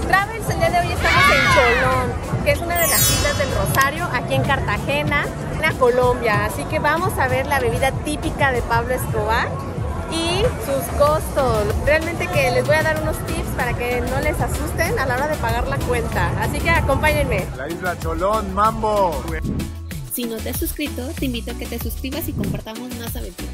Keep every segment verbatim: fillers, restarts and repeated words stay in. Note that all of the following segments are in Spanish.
Travels, el día de hoy estamos en Cholón, que es una de las islas del Rosario, aquí en Cartagena, en Colombia. Así que vamos a ver la bebida típica de Pablo Escobar y sus costos. Realmente que les voy a dar unos tips para que no les asusten a la hora de pagar la cuenta. Así que acompáñenme. La isla Cholón, mambo. Si no te has suscrito, te invito a que te suscribas y compartamos más aventuras.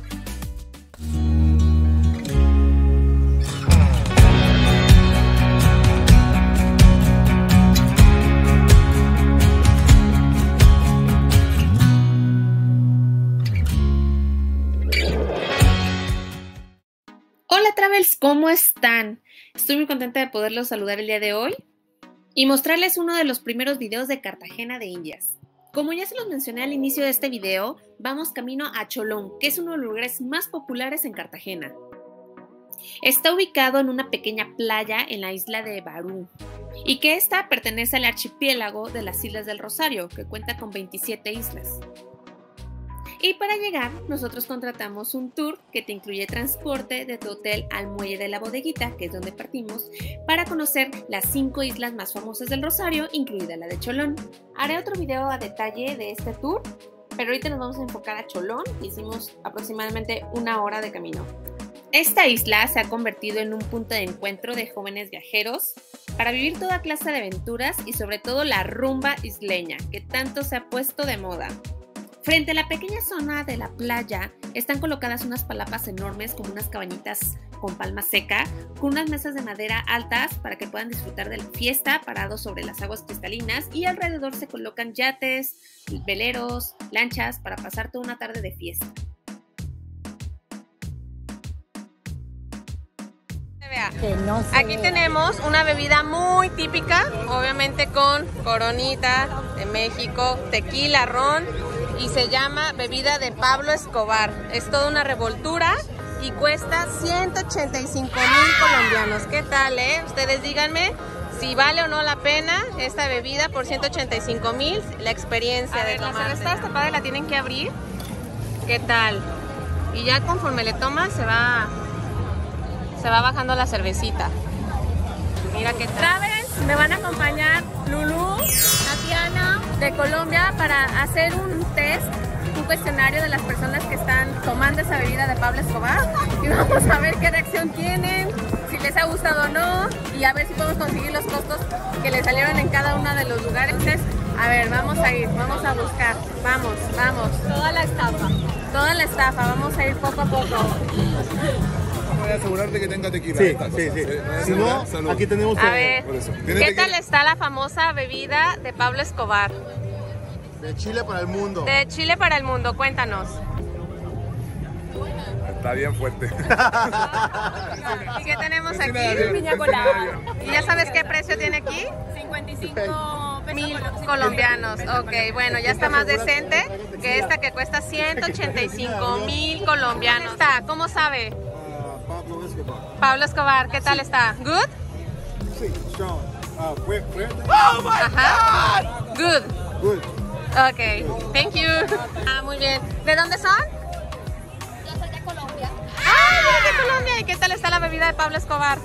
Hola Travels, ¿cómo están? Estoy muy contenta de poderlos saludar el día de hoy y mostrarles uno de los primeros videos de Cartagena de Indias. Como ya se los mencioné al inicio de este video, vamos camino a Cholón, que es uno de los lugares más populares en Cartagena. Está ubicado en una pequeña playa en la isla de Barú, y que esta pertenece al archipiélago de las Islas del Rosario, que cuenta con veintisiete islas. Y para llegar, nosotros contratamos un tour que te incluye transporte de tu hotel al muelle de la Bodeguita, que es donde partimos, para conocer las cinco islas más famosas del Rosario, incluida la de Cholón. Haré otro video a detalle de este tour, pero ahorita nos vamos a enfocar a Cholón, que hicimos aproximadamente una hora de camino. Esta isla se ha convertido en un punto de encuentro de jóvenes viajeros para vivir toda clase de aventuras y sobre todo la rumba isleña, que tanto se ha puesto de moda. Frente a la pequeña zona de la playa están colocadas unas palapas enormes como unas cabañitas con palma seca, con unas mesas de madera altas para que puedan disfrutar de la fiesta parados sobre las aguas cristalinas, y alrededor se colocan yates, veleros, lanchas para pasar toda una tarde de fiesta. Aquí tenemos una bebida muy típica, obviamente con coronita de México, tequila, ron, y se llama bebida de Pablo Escobar. Es toda una revoltura y cuesta ciento ochenta y cinco mil colombianos. ¿Qué tal, eh? Ustedes díganme si vale o no la pena esta bebida por ciento ochenta y cinco mil, la experiencia de tomar. La cerveza destapada la tienen que abrir. ¿Qué tal? Y ya conforme le tomas se va... se va bajando la cervecita. Mira qué Travels, me van a acompañar Lulú, Tatiana de Colombia para hacer un test, un cuestionario de las personas que están tomando esa bebida de Pablo Escobar, y vamos a ver qué reacción tienen, si les ha gustado o no, y a ver si podemos conseguir los costos que les salieron en cada uno de los lugares. Entonces, a ver, vamos a ir, vamos a buscar, vamos, vamos. Toda la estafa. Toda la estafa, vamos a ir poco a poco. Voy a asegurarte que tenga tequila. Sí, sí, sí. Si no, salud. Aquí tenemos... A ver, por eso. ¿qué tal está la famosa bebida de Pablo Escobar? De Chile para el mundo. De Chile para el mundo, cuéntanos. Está bien fuerte. ¿Y qué tenemos aquí? Piña colada. ¿Y ya sabes qué precio tiene aquí? cincuenta y cinco mil colombianos. Ok, bueno, ya está más decente que esta que cuesta ciento ochenta y cinco mil colombianos. ¿Está? ¿Cómo sabe? Pablo Escobar. Pablo Escobar, ¿qué tal está? ¿Good? Sí, strong. Uh, fuerte. ¡Oh, my Ajá. God! Good. Good. Ok, thank you. Ah, muy bien. ¿De dónde son? Yo soy de Colombia. ¡Ah, de Colombia! ¿Y qué tal está la bebida de Pablo Escobar?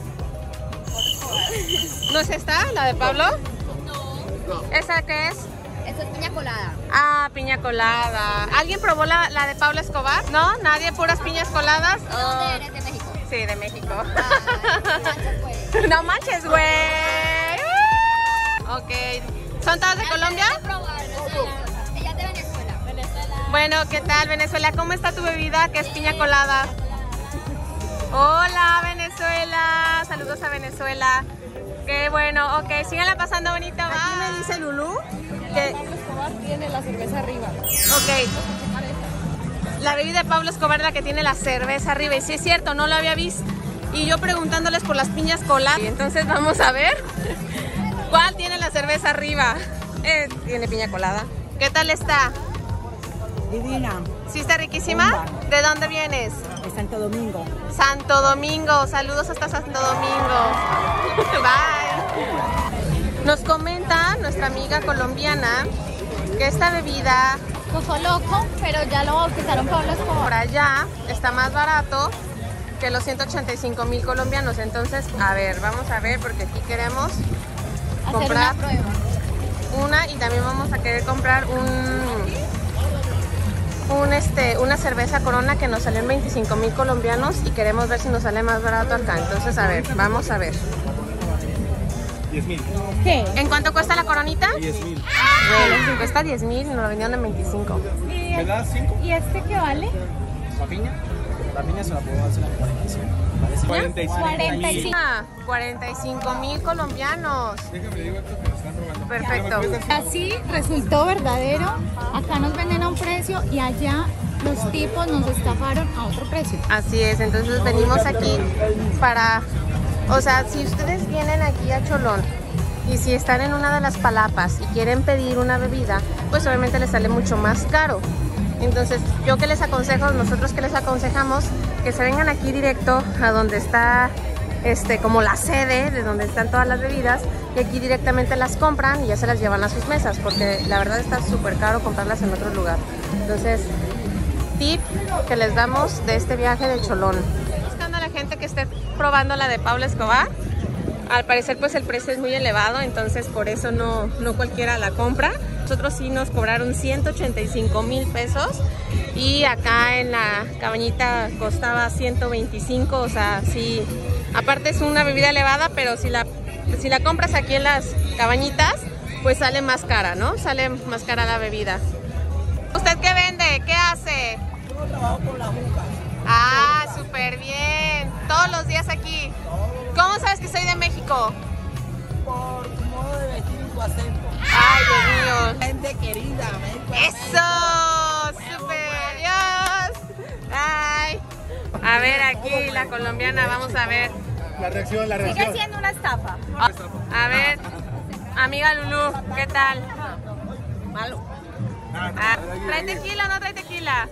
¿No es esta, la de Pablo? No. ¿Esa qué es? Eso es piña colada. Ah, piña colada. ¿Alguien probó la, la de Pablo Escobar? ¿No? ¿Nadie? ¿Puras piñas coladas? ¿De dónde eres? ¿De México? Sí, de México. Ah, No manches, güey. Ok. ¿Son todas de Colombia? Ella es de Venezuela. Venezuela. Bueno, ¿qué tal, Venezuela? ¿Cómo está tu bebida, que es piña colada? Hola, Venezuela. Saludos a Venezuela. Qué bueno. Ok, síganla pasando bonito. Aquí me dice Lulú que Pablo Escobar tiene la cerveza arriba. ok, la bebida de Pablo Escobar es la que tiene la cerveza arriba. Y sí es cierto, no lo había visto. Y yo preguntándoles por las piñas coladas. Y entonces vamos a ver cuál tiene la cerveza arriba. Eh, tiene piña colada. ¿Qué tal está? Divina, ¿Sí está riquísima? ¿De dónde vienes? de Santo Domingo. Santo Domingo. Saludos hasta Santo Domingo. Bye. Nos comenta nuestra amiga colombiana que esta bebida Coco Loco, pero ya lo bautizaron Pablo Escobar. por allá está más barato que los ciento ochenta y cinco mil colombianos. Entonces, a ver, vamos a ver porque aquí queremos comprar una prueba. una y también vamos a querer comprar un, un este, una cerveza Corona que nos salió en veinticinco mil colombianos y queremos ver si nos sale más barato acá. Entonces, a ver, vamos a ver. diez mil. ¿Qué? ¿En cuánto cuesta la Coronita? diez mil. Bueno, cuesta diez mil y nos lo vendieron en veinticinco. ¿Me das cinco? ¿Y este qué vale? La piña, la piña se la puedo hacer a cuarenta y cinco. Parece cuarenta y cinco. cuarenta y cinco. Ah, cuarenta y cinco mil colombianos. Déjame le digo esto que me están robando. Perfecto. Así resultó verdadero. Acá nos venden a un precio y allá los tipos nos estafaron a otro precio. Así es, entonces venimos aquí para, o sea, si ustedes vienen aquí a Cholón y si están en una de las palapas y quieren pedir una bebida, pues obviamente les sale mucho más caro. Entonces, yo que les aconsejo, nosotros que les aconsejamos, que se vengan aquí directo a donde está, este, como la sede de donde están todas las bebidas, y aquí directamente las compran y ya se las llevan a sus mesas, porque la verdad está súper caro comprarlas en otro lugar. Entonces, tip que les damos de este viaje de Cholón. Buscando a la gente que esté probando la de Pablo Escobar. Al parecer pues el precio es muy elevado, entonces por eso no, no cualquiera la compra. Nosotros sí nos cobraron ciento ochenta y cinco mil pesos y acá en la cabañita costaba ciento veinticinco, o sea, sí, aparte es una bebida elevada, pero si la, si la compras aquí en las cabañitas, pues sale más cara, ¿no? Sale más cara la bebida. ¿Usted qué vende? ¿Qué hace? Yo trabajo con la juca. Ah, súper bien. Todos los días aquí. ¿Cómo sabes que soy de México? Por tu modo de vestir y tu acento. Ay, Dios mío. Gente querida, México. ¡Eso! ¡Súper! ¡Dios! ¡Ay! A ver, aquí la colombiana, vamos a ver. La reacción, la Sigue reacción. siendo una estafa. A ver, amiga Lulú, ¿qué tal? Malo. Ah, ¿trae tequila o no trae tequila?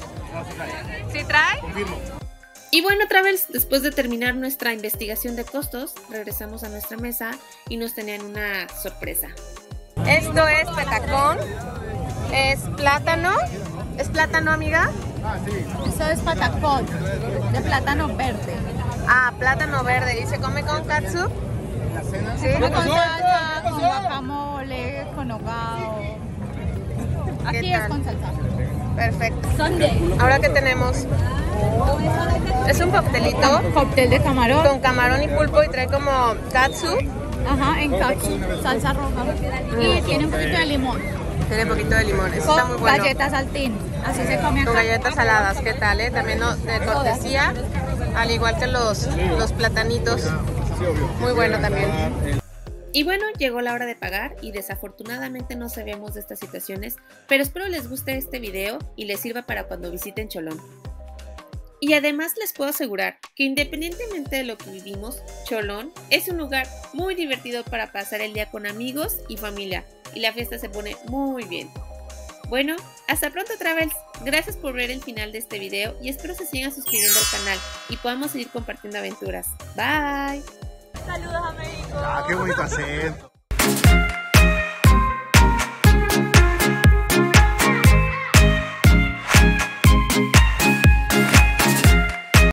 ¿Sí trae? Confirmo. Y bueno, otra vez, después de terminar nuestra investigación de costos, regresamos a nuestra mesa y nos tenían una sorpresa. Esto es petacón, es plátano. ¿Es plátano, amiga? Esto es patacón de plátano verde. Ah, plátano verde. ¿Y se come con katsu? ¿Sí? Con salsa, con guacamole, con hogao. ¿Qué Aquí es tal? con salsa. Perfecto. Sunday. Ahora que tenemos, es un coctelito Cóctel de camarón. con camarón y pulpo y trae como katsu. Ajá, en katsu, salsa roja. Y tiene un poquito de limón. Tiene un poquito de limón, eso está muy Con bueno. galletas saltín. Así se come acá. Con galletas saladas, ¿qué tal? Eh? También no, de cortesía, al igual que los, los platanitos. Muy bueno también. Y bueno, llegó la hora de pagar y desafortunadamente no sabíamos de estas situaciones, pero espero les guste este video y les sirva para cuando visiten Cholón. Y además les puedo asegurar que independientemente de lo que vivimos, Cholón es un lugar muy divertido para pasar el día con amigos y familia y la fiesta se pone muy bien. Bueno, hasta pronto Travels, gracias por ver el final de este video y espero se sigan suscribiendo al canal y podamos seguir compartiendo aventuras. Bye. Saludos a México. Ah, qué bonito acento.